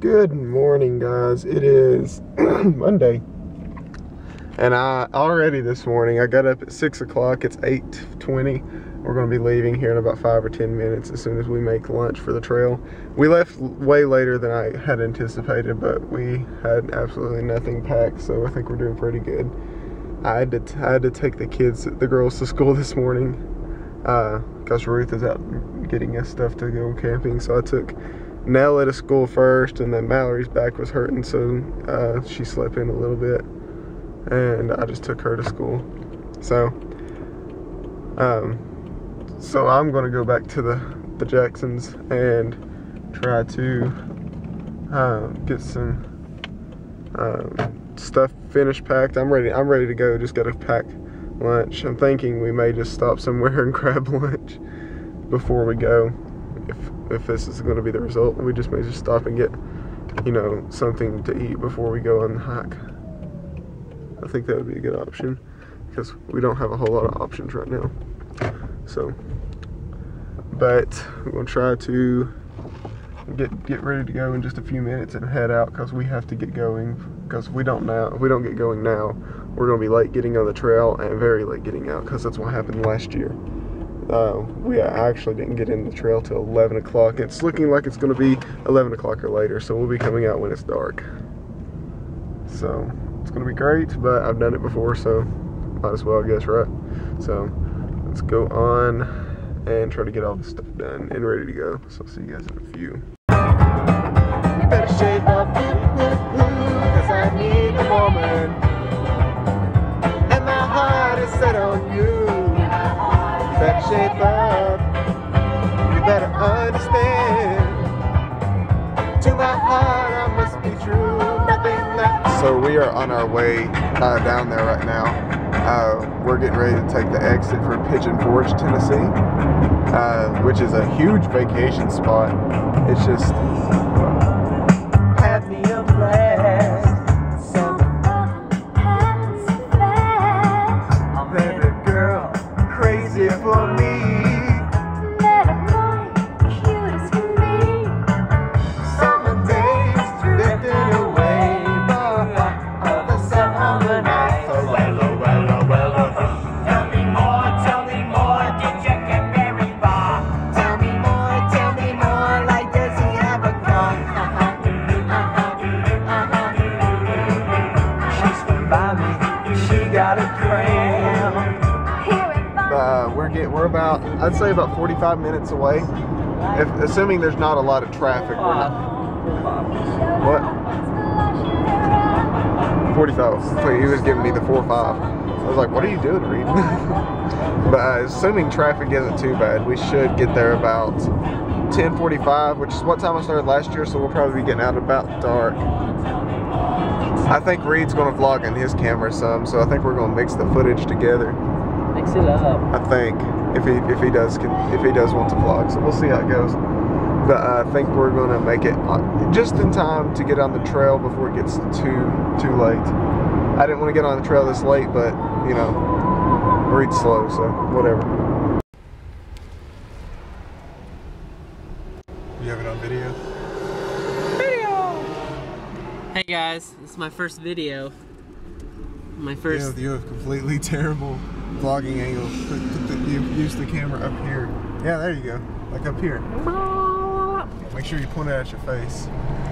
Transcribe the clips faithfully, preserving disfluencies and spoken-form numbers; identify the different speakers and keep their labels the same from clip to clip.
Speaker 1: Good morning, guys. It is Monday, and I already this morning I got up at six o'clock. It's eight twenty. We're going to be leaving here in about five or ten minutes as soon as we make lunch for the trail. We left way later than I had anticipated, but we had absolutely nothing packed, so I think we're doing pretty good. I had to I had to take the kids, the girls, to school this morning because uh, Ruth is out getting us stuff to go camping. So I took Nella to school first, and then Mallory's back was hurting, so uh, she slept in a little bit, and I just took her to school. So, um, so I'm gonna go back to the the Jacksons and try to uh, get some um, stuff finished packed. I'm ready. I'm ready to go. Just gotta pack lunch. I'm thinking we may just stop somewhere and grab lunch before we go. If if this is going to be the result, we just may just stop and get, you know, something to eat before we go on the hike. I think that would be a good option because we don't have a whole lot of options right now. So, but we're gonna try to get get ready to go in just a few minutes and head out because we have to get going. Because we don't now, if we don't get going now, we're gonna be late getting on the trail and very late getting out because that's what happened last year. Uh, we actually didn't get in the trail till eleven o'clock. It's looking like it's going to be eleven o'clock or later, so we'll be coming out when it's dark. So it's going to be great, but I've done it before, so might as well, I guess, right? So let's go on and try to get all this stuff done and ready to go. So I'll see you guys in a few. You better shape up, because I need a woman, and my heart is set on you. Better shape up, you better understand. To my heart I must be true, nothing left. So we are on our way uh, down there right now. Uh, we're getting ready to take the exit for Pigeon Forge, Tennessee, uh, which is a huge vacation spot. It's just had me a blast. For me, cutest for me. Summer days drifting away, but the summer night. So well, well, well. Tell me more, tell me more. Did you get very far? Tell me more, tell me more. Like does he have a car? She's from Miami. She got a cram. Uh, we're get we're about I'd say about forty-five minutes away, if assuming there's not a lot of traffic. We're not, what? forty-five. So he was giving me the four five. I was like, what are you doing, Reed? But uh, assuming traffic isn't too bad, we should get there about ten forty-five, which is what time I started last year. So we'll probably be getting out about dark. I think Reed's going to vlog on his camera some, so I think we're going to mix the footage together.
Speaker 2: Mix it up.
Speaker 1: I think if he if he does if he does want to vlog, so we'll see how it goes. But uh, I think we're gonna make it just in time to get on the trail before it gets too too late. I didn't want to get on the trail this late, but you know, Reed's slow, so whatever. You have it on video?
Speaker 2: Video. Hey guys, this is my first video. My first.
Speaker 1: You have, you have completely terrible vlogging angle. Put, put the, you use the camera up here. Yeah, there you go. Like up here. Make sure you point it at your face.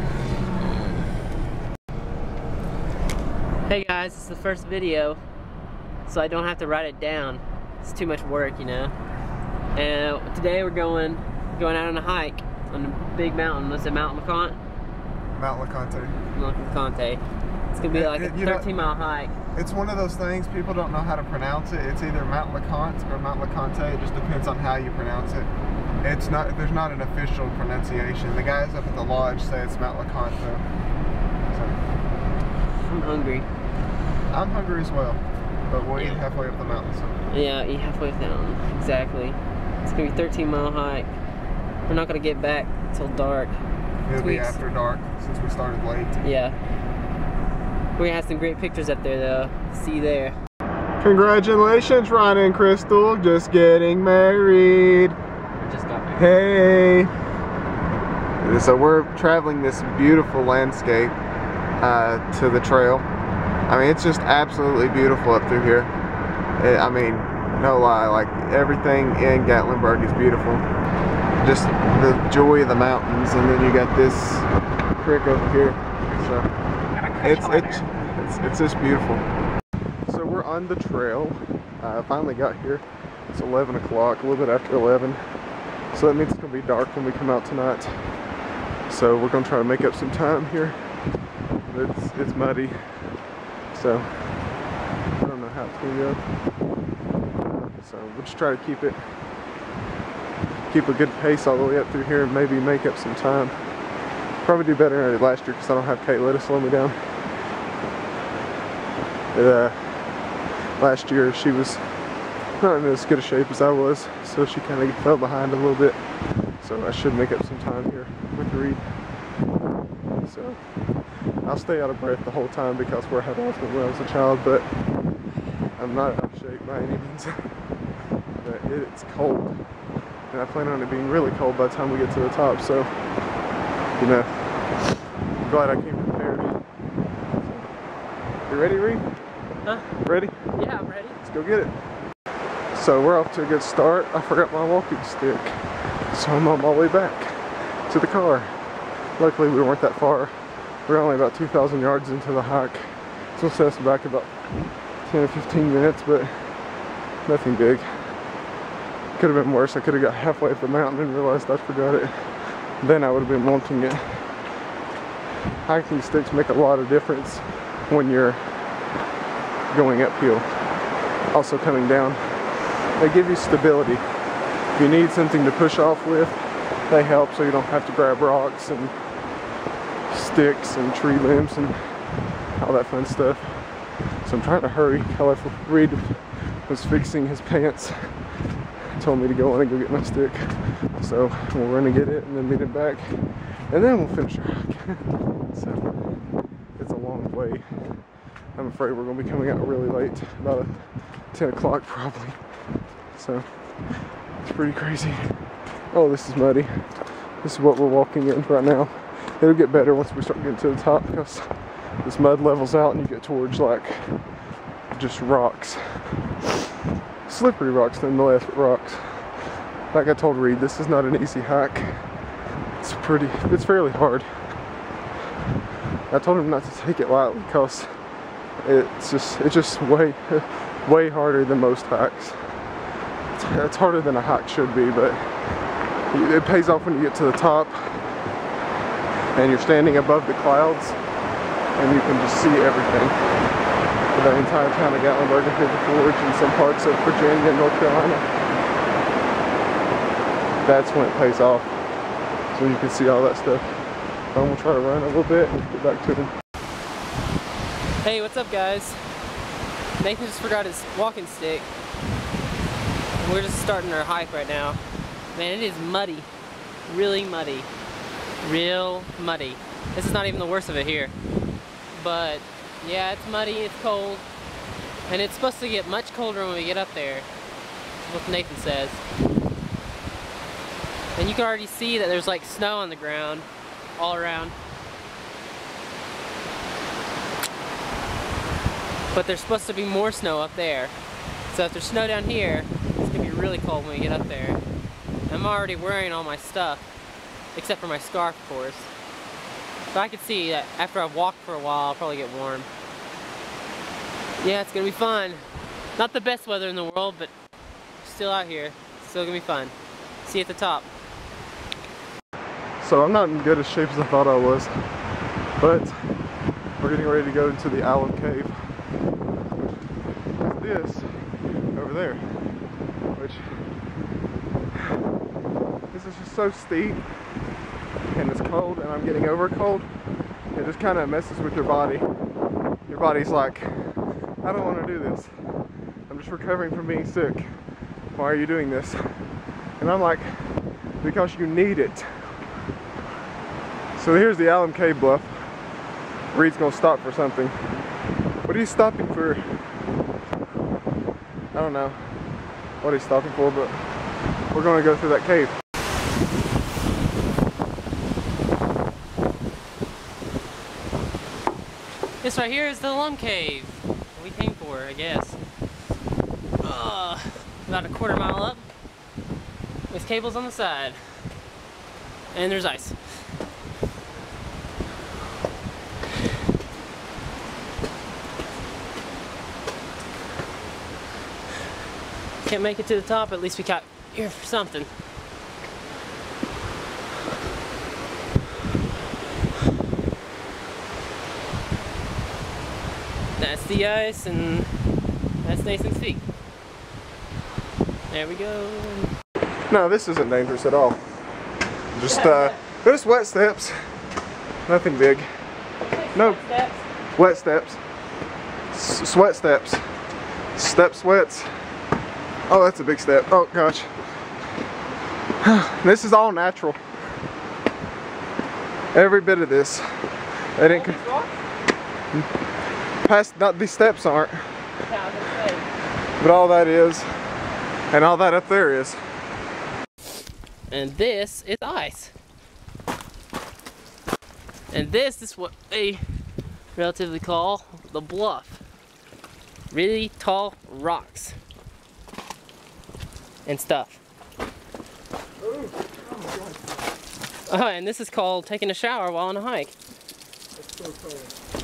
Speaker 2: Hey guys, this is the first video, so I don't have to write it down. It's too much work, you know. And today we're going going out on a hike on a big mountain. What's it, Mount LeConte?
Speaker 1: Mount LeConte.
Speaker 2: Mount LeConte. It's gonna be like
Speaker 1: it,
Speaker 2: a thirteen mile hike.
Speaker 1: It's one of those things, people don't know how to pronounce it. It's either Mount LeConte or Mount LeConte. It just depends on how you pronounce it. It's not, there's not an official pronunciation. The guys up at the lodge say it's Mount LeConte. So.
Speaker 2: I'm hungry.
Speaker 1: I'm hungry as well, but we'll yeah. eat halfway up the mountain. So.
Speaker 2: Yeah, eat halfway up the mountain. Exactly. It's gonna be a thirteen mile hike. We're not gonna get back till dark.
Speaker 1: It'll be after dark since we started late.
Speaker 2: Yeah. We have some great pictures up there though. See you there.
Speaker 1: Congratulations, Ryan and Crystal, just getting married.
Speaker 2: We just got married.
Speaker 1: Hey. So we're traveling this beautiful landscape uh, to the trail. I mean, it's just absolutely beautiful up through here. It, I mean, no lie, like everything in Gatlinburg is beautiful. Just the joy of the mountains, and then you got this creek over here. So it's it's it's, it's just beautiful. So we're on the trail. I uh, finally got here. It's eleven o'clock, a little bit after eleven. So that means it's gonna be dark when we come out tonight. So we're gonna try to make up some time here. But it's it's muddy, so I don't know how it's gonna go. So we'll just try to keep it, keep a good pace all the way up through here, and maybe make up some time. Probably do better than I did last year because I don't have Kayla to slow me down. Uh, last year she was not in as good a shape as I was, so she kind of fell behind a little bit. So I should make up some time here with Reed. So I'll stay out of breath the whole time because where I had asthma when I was a child, but I'm not out of shape by any means. But it's cold, and I plan on it being really cold by the time we get to the top. So, you know, I'm glad I came prepared. So, you ready, Reed?
Speaker 2: Huh?
Speaker 1: Ready?
Speaker 2: Yeah, I'm ready.
Speaker 1: Let's go get it. So we're off to a good start. I forgot my walking stick, so I'm on my way back to the car. Luckily we weren't that far. We're only about two thousand yards into the hike. So set us back about ten or fifteen minutes, but nothing big. Could have been worse. I could have got halfway up the mountain and realized I forgot it. Then I would have been wanting it. Hiking sticks make a lot of difference when you're going uphill. Also coming down. They give you stability. If you need something to push off with, they help so you don't have to grab rocks and sticks and tree limbs and all that fun stuff. So I'm trying to hurry. Reed was fixing his pants. Told me to go in and go get my stick. So we're gonna get it and then meet him back. And then we'll finish our hike. So it's a long way. I'm afraid we're gonna be coming out really late, about ten o'clock probably. So it's pretty crazy. Oh, this is muddy. This is what we're walking in right now. It'll get better once we start getting to the top because this mud levels out and you get towards like just rocks. Slippery rocks nonetheless, but rocks. Like I told Reed, this is not an easy hike. It's pretty, it's fairly hard. I told him not to take it lightly because it's just, it's just way, way harder than most hikes. It's, it's harder than a hike should be, but it pays off when you get to the top and you're standing above the clouds and you can just see everything. For the entire town of Gatlinburg and Pigeon Forge and some parts of Virginia and North Carolina. That's when it pays off. So you can see all that stuff. I'm gonna try to run a little bit and get back to him.
Speaker 2: Hey, what's up guys? Nathan just forgot his walking stick. We're just starting our hike right now. Man, it is muddy. Really muddy. Real muddy. This is not even the worst of it here. But yeah, it's muddy, it's cold. And it's supposed to get much colder when we get up there. That's what Nathan says. And you can already see that there's like snow on the ground all around. But there's supposed to be more snow up there. So if there's snow down here, it's gonna be really cold when we get up there. I'm already wearing all my stuff, except for my scarf, of course. But I can see that after I've walked for a while, I'll probably get warm. Yeah, it's gonna be fun. Not the best weather in the world, but still out here. Still gonna be fun. See you at the top.
Speaker 1: So I'm not in good as shape as I thought I was, but we're getting ready to go into the Alum Cave. This over there, which this is just so steep and it's cold and I'm getting over cold. It just kind of messes with your body. Your body's like, I don't want to do this. I'm just recovering from being sick. Why are you doing this? And I'm like, because you need it. So here's the Alum Cave bluff. Reed's gonna stop for something. What are you stopping for? I don't know what he's stopping for, but we're gonna go through that cave.
Speaker 2: This right here is the Lum Cave we came for, I guess. Uh, about a quarter mile up with cables on the side. And there's ice. Can't make it to the top, at least we got here for something. That's the ice, and that's Nathan's feet. There we go.
Speaker 1: No, this isn't dangerous at all. Just uh, just wet steps. Nothing big. No,
Speaker 2: Steps.
Speaker 1: wet steps. S sweat steps. Step sweats. Oh, that's a big step. Oh gosh. This is all natural. Every bit of this. They didn't. Past, not these steps aren't. But all that is, and all that up there is.
Speaker 2: And this is ice. And this is what they relatively call the bluff. Really tall rocks and stuff.
Speaker 1: Ooh, oh my God.
Speaker 2: Oh, and this is called taking a shower while on a hike.
Speaker 1: That's so cold.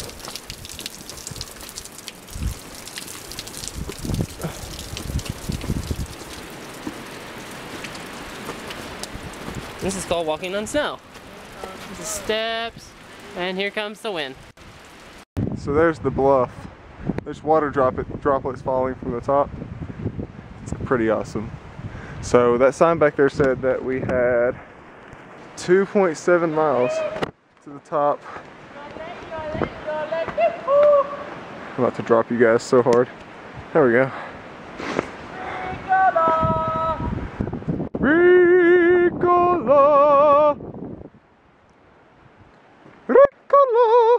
Speaker 2: This is called walking on snow. The steps, and here comes the wind.
Speaker 1: So there's the bluff. There's water droplet, droplets falling from the top. It's pretty awesome. So that sign back there said that we had two point seven miles to the top. I'm about to drop you guys so hard. There we go. Ricola! Ricola!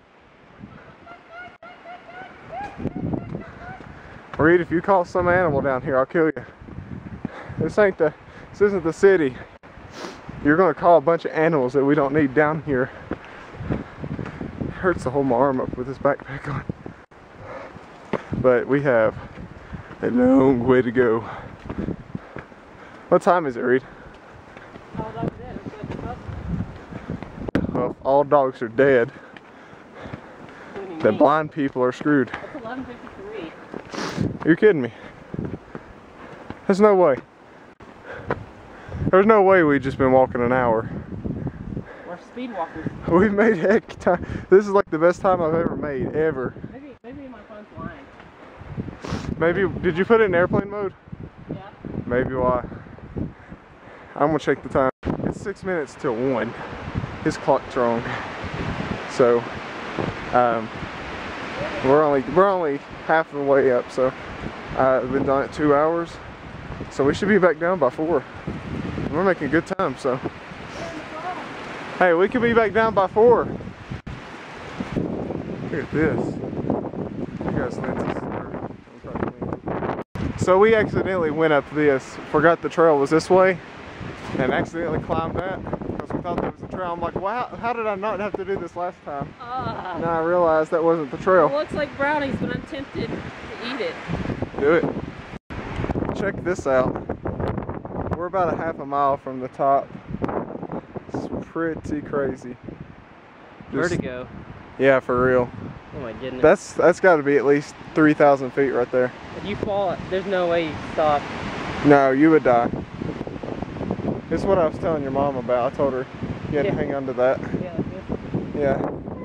Speaker 1: Reed, if you call some animal down here, I'll kill you. This ain't the, this isn't the city. You're gonna call a bunch of animals that we don't need down here. It hurts to hold my arm up with this backpack on. But we have a long way to go. What time is it, Reed? Well, all dogs are dead. The blind people are screwed.
Speaker 2: It's eleven fifty-three.
Speaker 1: You're kidding me. There's no way. There's no way we've just been walking an hour.
Speaker 2: We're speed walkers.
Speaker 1: We've made heck time. This is like the best time I've ever made, ever.
Speaker 2: Maybe, maybe my phone's lying.
Speaker 1: Maybe, did you put it in airplane mode?
Speaker 2: Yeah.
Speaker 1: Maybe why. I'm gonna check the time. It's six minutes till one. His clock's wrong. So, um, we're only we're only half of the way up. So, uh, I've been done it two hours. So we should be back down by four. We're making good time. So, hey, we could be back down by four. Look at this. You guys, Lindsay's. So we accidentally went up this. Forgot the trail was this way. And accidentally climbed that because we thought that was the trail. I'm like, wow, how did I not have to do this last time?
Speaker 2: Uh,
Speaker 1: Now I realized that wasn't the trail.
Speaker 2: It looks like brownies, but I'm tempted to eat it.
Speaker 1: Do it. Check this out. We're about a half a mile from the top. It's pretty crazy. Just,
Speaker 2: Vertigo.
Speaker 1: yeah, for real.
Speaker 2: Oh my goodness.
Speaker 1: That's that's got to be at least three thousand feet right there.
Speaker 2: If you fall, there's no way you can stop.
Speaker 1: No, you would die. This is what I was telling your mom about. I told her you had
Speaker 2: Yeah.
Speaker 1: to hang on to that.
Speaker 2: Yeah, like this.
Speaker 1: Yeah.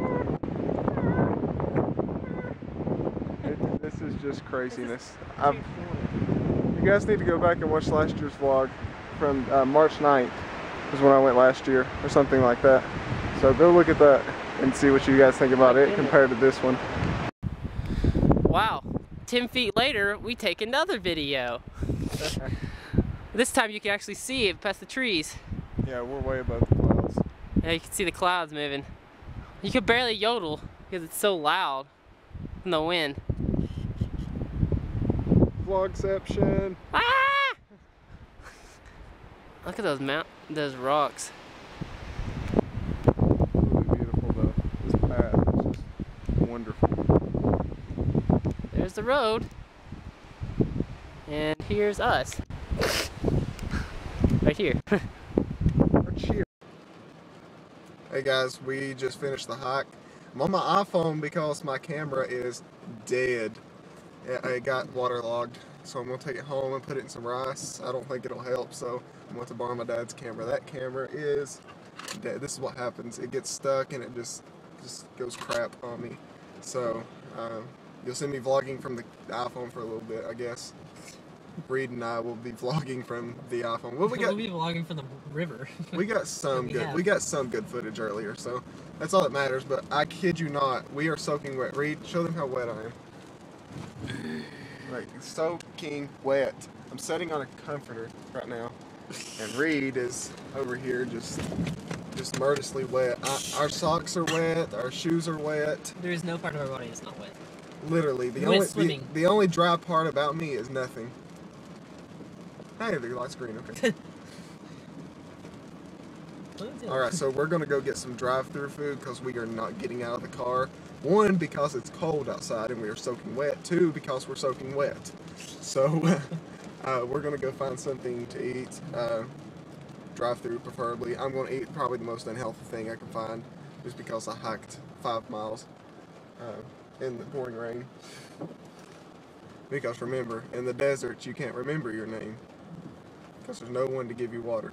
Speaker 1: It, this is just craziness. I've, you guys need to go back and watch last year's vlog from uh, March ninth is when I went last year or something like that. So go look at that and see what you guys think about it compared to this one.
Speaker 2: Wow. ten feet later, we take another video. This time you can actually see it past the trees.
Speaker 1: Yeah, we're way above the clouds.
Speaker 2: Yeah, you can see the clouds moving. You could barely yodel because it's so loud in the wind.
Speaker 1: Vlogception.
Speaker 2: Ah! Look at those mount, those rocks.
Speaker 1: Really beautiful though. This path is just wonderful.
Speaker 2: There's the road. And here's us. Right here.
Speaker 1: Cheer. Hey guys, we just finished the hike. I'm on my iPhone because my camera is dead. It, it got waterlogged, so I'm going to take it home and put it in some rice. I don't think it'll help, so I'm going to borrow my dad's camera. That camera is dead. This is what happens. It gets stuck and it just, just goes crap on me. So, um, you'll see me vlogging from the iPhone for a little bit, I guess. Reed and I will be vlogging from the iPhone. Well, we got,
Speaker 2: we'll be vlogging from the river.
Speaker 1: we got some
Speaker 2: we
Speaker 1: good.
Speaker 2: have.
Speaker 1: We got some good footage earlier, so that's all that matters. But I kid you not, we are soaking wet. Reed, show them how wet I am. Like soaking wet. I'm sitting on a comforter right now, and Reed is over here just, just murderously wet. I, our socks are wet. Our shoes are wet.
Speaker 2: There is no part of our body that's not wet.
Speaker 1: Literally, the
Speaker 2: Wet
Speaker 1: only the,
Speaker 2: swimming.
Speaker 1: the only dry part about me is nothing. Hey, the light's green. Okay. Alright, so we're going to go get some drive-thru food because we are not getting out of the car. One, because it's cold outside and we are soaking wet. Two, because we're soaking wet. So, uh, we're going to go find something to eat. Uh, drive-thru, preferably. I'm going to eat probably the most unhealthy thing I can find just because I hiked five miles uh, in the pouring rain. Because remember, in the desert, you can't remember your name. Because there's no one to give you water.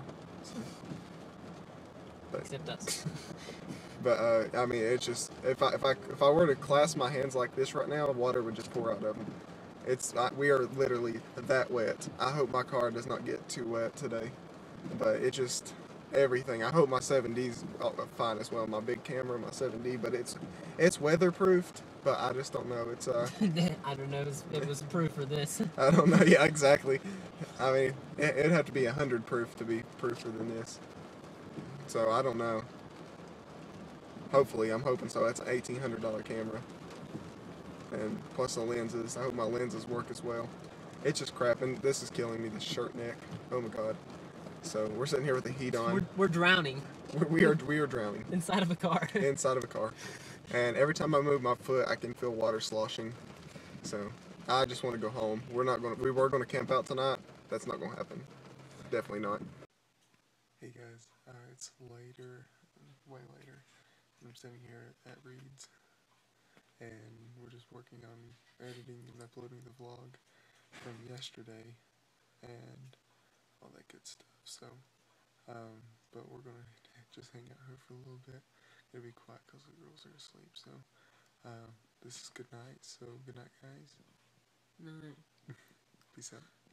Speaker 1: But,
Speaker 2: Except us.
Speaker 1: but uh, I mean, it's just if I if I if I were to clasp my hands like this right now, water would just pour out of them. It's I, we are literally that wet. I hope my car does not get too wet today. But it just everything. I hope my seven D's fine as well. My big camera, my seven D, but it's it's weatherproofed. But I just don't know. It's uh.
Speaker 2: I don't know if it was proof for this.
Speaker 1: I don't know. Yeah, exactly. I mean, it, it'd have to be a hundred proof to be proofer than this. So I don't know. Hopefully, I'm hoping so. That's an eighteen hundred dollar camera, and plus the lenses. I hope my lenses work as well. It's just crap, and this is killing me. This shirt neck. Oh my god. So we're sitting here with the heat on.
Speaker 2: We're, we're drowning.
Speaker 1: We're, we are we are drowning.
Speaker 2: Inside of a car.
Speaker 1: Inside of a car. And every time I move my foot, I can feel water sloshing. So I just want to go home. We're not going to, we were going to camp out tonight. That's not going to happen. Definitely not. Hey guys, uh, it's later, way later. I'm sitting here at Reed's, and we're just working on editing and uploading the vlog from yesterday, and all that good stuff. So, um, but we're going to just hang out here for a little bit. It'll be quiet because the girls are asleep. So, um, this is good night. So, good night, guys.
Speaker 2: Night.
Speaker 1: Peace out.